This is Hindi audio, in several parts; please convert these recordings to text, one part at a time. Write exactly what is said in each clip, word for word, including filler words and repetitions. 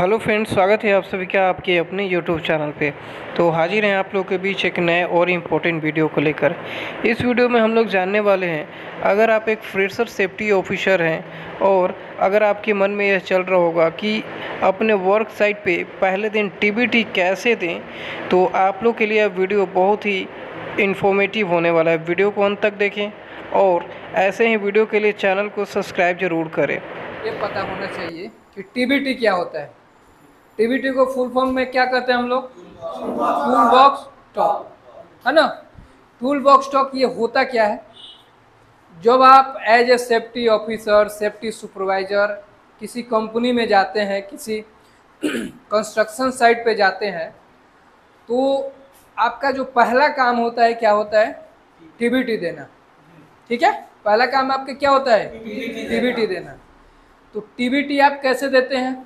हेलो फ्रेंड्स, स्वागत है आप सभी का आपके अपने यूट्यूब चैनल पे। तो हाजिर हैं आप लोगों के बीच एक नए और इम्पोर्टेंट वीडियो को लेकर। इस वीडियो में हम लोग जानने वाले हैं, अगर आप एक फ्रेशर सेफ्टी ऑफिसर हैं और अगर आपके मन में यह चल रहा होगा कि अपने वर्क साइट पे पहले दिन टीबीटी कैसे दें, तो आप लोग के लिए यह वीडियो बहुत ही इन्फॉर्मेटिव होने वाला है। वीडियो को अंत तक देखें और ऐसे ही वीडियो के लिए चैनल को सब्सक्राइब ज़रूर करें। ये पता होना चाहिए कि टीबीटी क्या होता है। टीबीटी को फुल फॉर्म में क्या कहते हैं हम लोग? टूल बॉक्स टॉक, है ना। टूल बॉक्स टॉक ये होता क्या है? जब आप as a safety officer, safety supervisor किसी कंपनी में जाते हैं, किसी कंस्ट्रक्शन साइट पे जाते हैं, तो आपका जो पहला काम होता है क्या होता है? टीबीटी देना। ठीक है, पहला काम आपका क्या होता है? टीबीटी देना। तो टीबीटी आप कैसे देते हैं?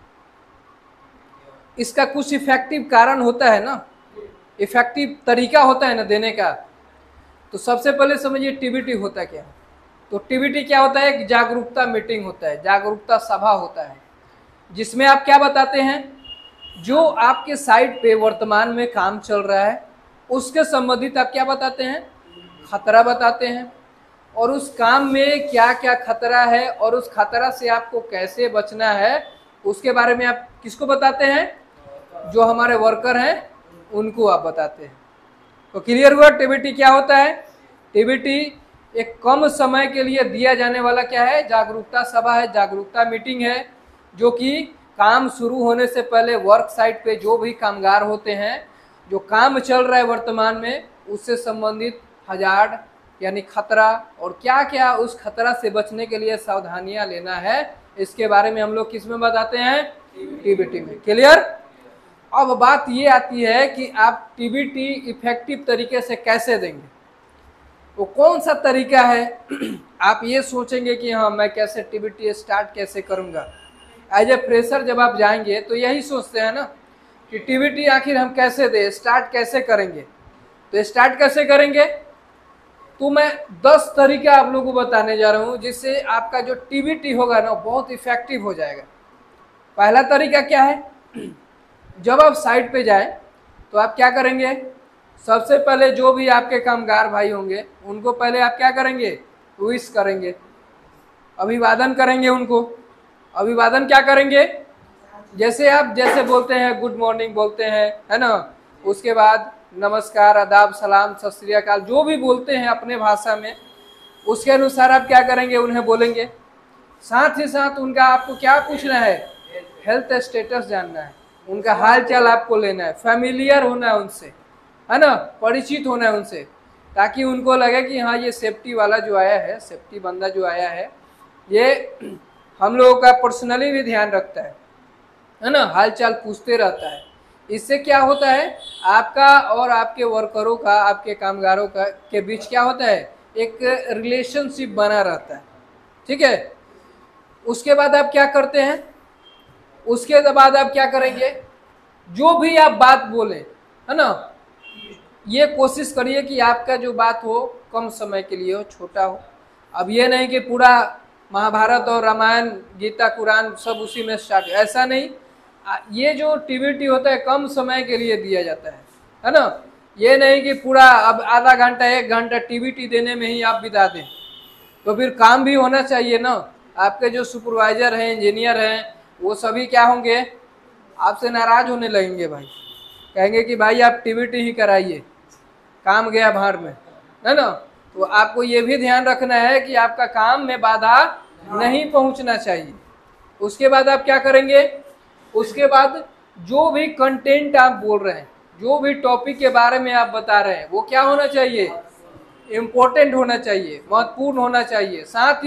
इसका कुछ इफेक्टिव कारण होता है ना, इफेक्टिव तरीका होता है ना देने का। तो सबसे पहले समझिए टीबीटी होता क्या है। तो टीबीटी क्या होता है? एक जागरूकता मीटिंग होता है, जागरूकता सभा होता है, जिसमें आप क्या बताते हैं? जो आपके साइट पे वर्तमान में काम चल रहा है उसके संबंधित आप क्या बताते हैं? खतरा बताते हैं, और उस काम में क्या क्या खतरा है और उस खतरा से आपको कैसे बचना है उसके बारे में आप किसको बताते हैं? जो हमारे वर्कर हैं उनको आप बताते हैं। तो क्लियर हुआ टीबीटी क्या होता है? टीबीटी एक कम समय के लिए दिया जाने वाला क्या है? जागरूकता सभा है, जागरूकता मीटिंग है, जो कि काम शुरू होने से पहले वर्क साइट पे जो भी कामगार होते हैं, जो काम चल रहा है वर्तमान में, उससे संबंधित हजार्ड यानी खतरा और क्या क्या उस खतरा से बचने के लिए सावधानियां लेना है, इसके बारे में हम लोग किस में बताते हैं? टीबीटी में। क्लियर? अब बात ये आती है कि आप टीबीटी इफेक्टिव तरीके से कैसे देंगे। वो कौन सा तरीका है? आप ये सोचेंगे कि हाँ, मैं कैसे टीबीटी स्टार्ट कैसे करूंगा। एज ए फ्रेशर जब आप जाएंगे तो यही सोचते हैं ना कि टीबीटी आखिर हम कैसे दें, स्टार्ट कैसे करेंगे। तो स्टार्ट कैसे करेंगे? तो मैं दस तरीका आप लोगों को बताने जा रहा हूं, जिससे आपका जो टीबीटी होगा ना बहुत इफेक्टिव हो जाएगा। पहला तरीका क्या है? जब आप साइट पे जाए तो आप क्या करेंगे? सबसे पहले जो भी आपके कामगार भाई होंगे उनको पहले आप क्या करेंगे? विश करेंगे, अभिवादन करेंगे उनको। अभिवादन क्या करेंगे? जैसे आप जैसे बोलते हैं गुड मॉर्निंग बोलते हैं, है ना, उसके बाद नमस्कार, आदाब, सलाम, सत श्री अकाल, जो भी बोलते हैं अपने भाषा में, उसके अनुसार आप क्या करेंगे? उन्हें बोलेंगे। साथ ही साथ उनका आपको क्या पूछना है? हेल्थ स्टेटस जानना है, उनका हाल चाल आपको लेना है, फैमिलियर होना है उनसे, है ना, परिचित होना है उनसे, ताकि उनको लगे कि हाँ, ये सेफ्टी वाला जो आया है, सेफ्टी बंदा जो आया है, ये हम लोगों का पर्सनली भी ध्यान रखता है है ना, हाल चाल पूछते रहता है। इससे क्या होता है? आपका और आपके वर्करों का, आपके कामगारों का के बीच क्या होता है? एक रिलेशनशिप बना रहता है। ठीक है। उसके बाद आप क्या करते हैं? उसके बाद आप क्या करेंगे? जो भी आप बात बोले, है ना, ये कोशिश करिए कि आपका जो बात हो कम समय के लिए हो, छोटा हो। अब ये नहीं कि पूरा महाभारत और रामायण, गीता, कुरान सब उसी में स्टार्ट, ऐसा नहीं। ये जो टीबीटी होता है कम समय के लिए दिया जाता है, है ना। ये नहीं कि पूरा अब आधा घंटा एक घंटा टीबीटी देने में ही आप बिता दें, तो फिर काम भी होना चाहिए ना। आपके जो सुपरवाइजर हैं, इंजीनियर हैं, वो सभी क्या होंगे? आपसे नाराज होने लगेंगे भाई, कहेंगे कि भाई आप टीबीटी ही कराइए, काम गया भाड़ में, है ना। तो आपको ये भी ध्यान रखना है कि आपका काम में बाधा नहीं पहुंचना चाहिए। उसके बाद आप क्या करेंगे? उसके बाद जो भी कंटेंट आप बोल रहे हैं, जो भी टॉपिक के बारे में आप बता रहे हैं, वो क्या होना चाहिए? इम्पोर्टेंट होना चाहिए, महत्वपूर्ण होना चाहिए, साथ ही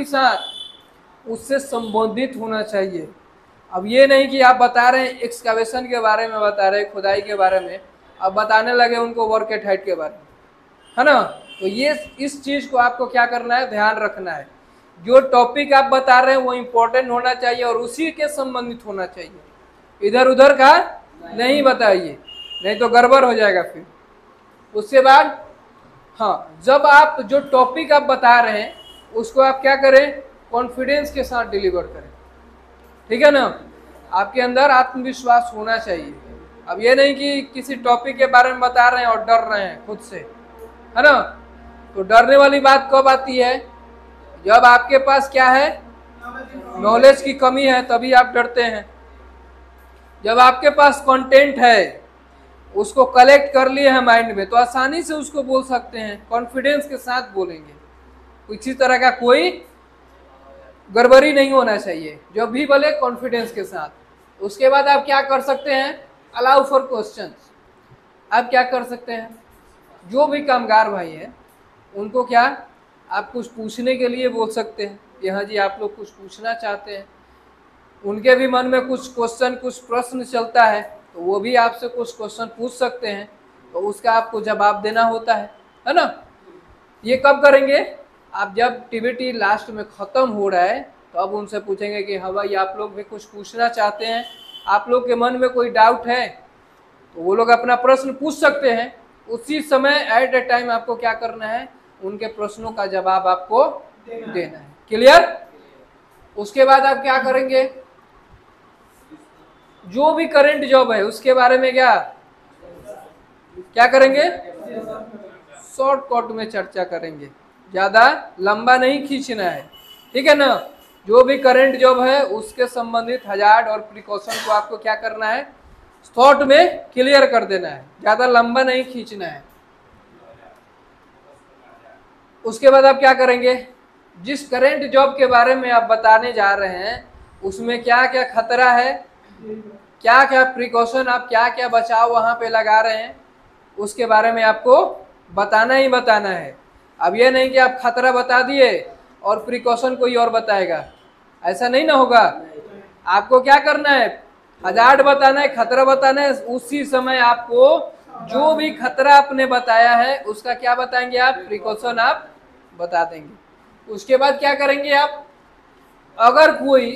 साथ उससे संबंधित होना चाहिए। अब ये नहीं कि आप बता रहे हैं एक्सकवेशन के बारे में, बता रहे हैं खुदाई के बारे में, अब बताने लगे उनको वर्क एट हाइट के बारे में, है ना। तो ये इस चीज़ को आपको क्या करना है? ध्यान रखना है। जो टॉपिक आप बता रहे हैं वो इम्पोर्टेंट होना चाहिए और उसी के संबंधित होना चाहिए, इधर उधर का नहीं बताइए, नहीं तो गड़बड़ हो जाएगा फिर। उसके बाद हाँ, जब आप जो टॉपिक आप बता रहे हैं उसको आप क्या करें? कॉन्फिडेंस के साथ डिलीवर करें। ठीक है ना। आपके अंदर आत्मविश्वास होना चाहिए। अब ये नहीं कि किसी टॉपिक के बारे में बता रहे हैं और डर रहे हैं खुद से, है ना। तो डरने वाली बात कब आती है? जब आपके पास क्या है, नॉलेज की कमी है, तभी आप डरते हैं। जब आपके पास कंटेंट है, उसको कलेक्ट कर लिए हैं माइंड में, तो आसानी से उसको बोल सकते हैं, कॉन्फिडेंस के साथ बोलेंगे। किसी तरह का कोई गड़बड़ी नहीं होना चाहिए, जब भी बोले कॉन्फिडेंस के साथ। उसके बाद आप क्या कर सकते हैं, अलाउ फॉर क्वेश्चंस। आप क्या कर सकते हैं, जो भी कामगार भाई है उनको क्या आप कुछ पूछने के लिए बोल सकते हैं कि हाँ जी आप लोग कुछ पूछना चाहते हैं। उनके भी मन में कुछ क्वेश्चन, कुछ प्रश्न चलता है, तो वो भी आपसे कुछ क्वेश्चन पूछ सकते हैं, तो उसका आपको जवाब देना होता है, है ना। ये कब करेंगे, आप जब टीवीटी लास्ट में ख़त्म हो रहा है, तो अब उनसे पूछेंगे कि हाँ भाई आप लोग भी कुछ पूछना चाहते हैं, आप लोग के मन में कोई डाउट है, तो वो लोग अपना प्रश्न पूछ सकते हैं। उसी समय एट ए टाइम आपको क्या करना है, उनके प्रश्नों का जवाब आपको देना है। क्लियर? उसके बाद आप क्या करेंगे, जो भी करंट जॉब है उसके बारे में क्या क्या करेंगे, शॉर्टकट में चर्चा करेंगे, ज्यादा लंबा नहीं खींचना है, ठीक है ना। जो भी करंट जॉब है उसके संबंधित हजार्ड और प्रिकॉशन को आपको क्या करना है, थॉट में क्लियर कर देना है, ज्यादा लंबा नहीं खींचना है। उसके बाद आप क्या करेंगे, जिस करंट जॉब के बारे में आप बताने जा रहे हैं उसमें क्या क्या खतरा है, क्या क्या प्रिकॉशन, आप क्या क्या बचाव वहां पे लगा रहे हैं, उसके बारे में आपको बताना ही बताना है। अब ये नहीं कि आप खतरा बता दिए और प्रिकॉशन कोई और बताएगा, ऐसा नहीं ना होगा। आपको क्या करना है, हजार्ड बताना है, खतरा बताना है, उसी समय आपको जो भी खतरा आपने बताया है उसका क्या बताएंगे आप, प्रिकॉशन आप बता देंगे। उसके बाद क्या करेंगे आप, अगर कोई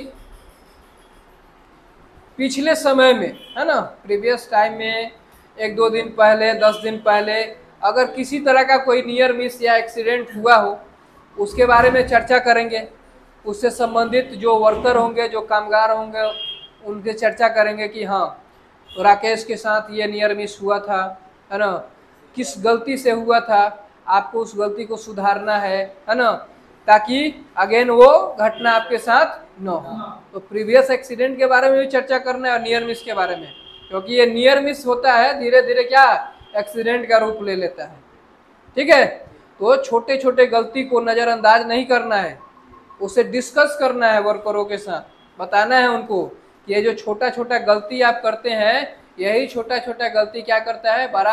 पिछले समय में, है ना, प्रीवियस टाइम में एक दो दिन पहले, दस दिन पहले अगर किसी तरह का कोई नियर मिस या एक्सीडेंट हुआ हो, उसके बारे में चर्चा करेंगे। उससे संबंधित जो वर्कर होंगे, जो कामगार होंगे, उनके चर्चा करेंगे कि हाँ तो राकेश के साथ ये नियर मिस हुआ था, है ना, किस गलती से हुआ था, आपको उस गलती को सुधारना है, है ना, ताकि अगेन वो घटना आपके साथ न हो। तो प्रीवियस एक्सीडेंट के बारे में भी चर्चा करना है और नियर मिस के बारे में, क्योंकि ये नियर मिस होता है धीरे धीरे क्या एक्सीडेंट का रूप ले लेता है, ठीक है। तो छोटे छोटे गलती को नज़रअंदाज नहीं करना है, उसे डिस्कस करना है वर्करों के साथ, बताना है उनको कि ये जो छोटा छोटा गलती आप करते हैं, यही छोटा छोटा गलती क्या करता है, बड़ा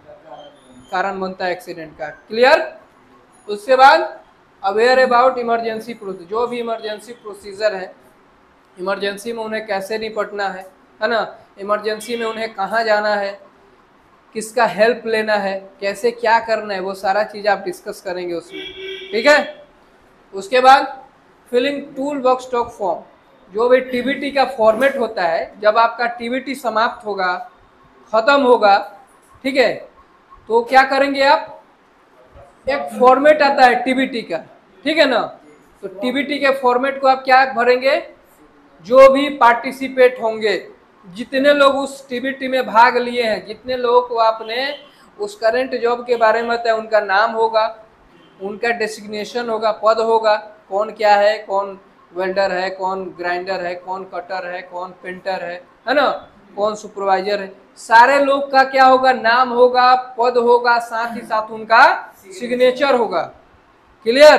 कारण बनता है एक्सीडेंट का। क्लियर? उसके बाद अवेयर अबाउट इमरजेंसी प्रोसीजर, जो भी इमरजेंसी प्रोसीजर है, इमरजेंसी में उन्हें कैसे निपटना है, है ना, इमरजेंसी में उन्हें कहाँ जाना है, किसका हेल्प लेना है, कैसे क्या करना है, वो सारा चीज़ आप डिस्कस करेंगे उसमें, ठीक है। उसके बाद filling tool box stock form, जो भी टीबीटी का फॉर्मेट होता है, जब आपका टीबीटी समाप्त होगा, ख़त्म होगा, ठीक है, तो क्या करेंगे आप, एक फॉर्मेट आता है टीबीटी का, ठीक है ना। तो टीबीटी के फॉर्मेट को आप क्या भरेंगे, जो भी पार्टिसिपेट होंगे, जितने लोग उस टीबीटी में भाग लिए हैं, जितने लोगों को आपने उस करंट जॉब के बारे में बताया, उनका नाम होगा, उनका डेसिग्नेशन होगा, पद होगा, कौन क्या है, कौन वेल्डर है, कौन ग्राइंडर है, कौन कटर है, कौन पेंटर है, है ना, कौन सुपरवाइजर है, सारे लोग का क्या होगा, नाम होगा, पद होगा, साथ ही साथ उनका सिग्नेचर होगा। क्लियर?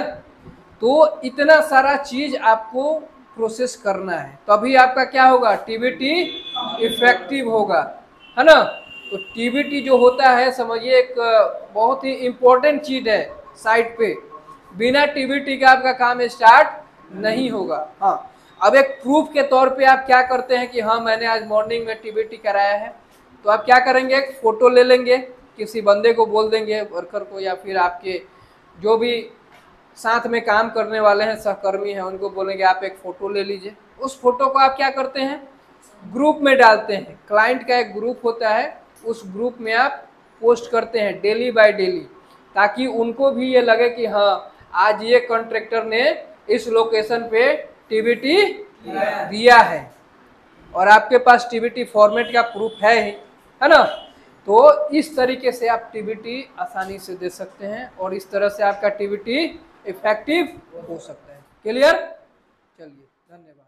तो इतना सारा चीज आपको प्रोसेस करना है, तभी आपका क्या होगा, टीबीटी इफेक्टिव होगा, है ना। तो टीबीटी जो होता है, समझिए एक बहुत ही इम्पोर्टेंट चीज है साइट पे, बिना टीबीटी का आपका काम स्टार्ट नहीं होगा। हाँ, अब एक प्रूफ के तौर पे आप क्या करते हैं कि हाँ मैंने आज मॉर्निंग में टीबीटी कराया है, तो आप क्या करेंगे, एक फोटो ले लेंगे, किसी बंदे को बोल देंगे, वर्कर को, या फिर आपके जो भी साथ में काम करने वाले हैं, सहकर्मी हैं, उनको बोलेंगे आप एक फ़ोटो ले लीजिए। उस फोटो को आप क्या करते हैं, ग्रुप में डालते हैं, क्लाइंट का एक ग्रुप होता है, उस ग्रुप में आप पोस्ट करते हैं डेली बाय डेली, ताकि उनको भी ये लगे कि हाँ आज ये कॉन्ट्रैक्टर ने इस लोकेशन पे टीबीटी दिया है। और आपके पास टीबीटी फॉर्मेट का प्रूफ है ही, है ना, तो इस तरीके से आप टीबीटी आसानी से दे सकते हैं और इस तरह से आपका टीबीटी इफेक्टिव हो सकता है। क्लियर? चलिए, धन्यवाद।